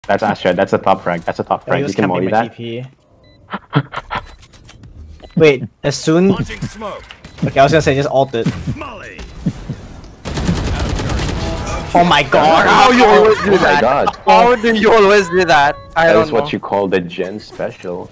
That's Astra. That's a top frag. That's a top frag. You can molly that. Wait, as soon. Okay, I was gonna say just ult it. Oh my god! How you always do Oh my that? god. How do you always do that? I That don't is know. what you call the gen special.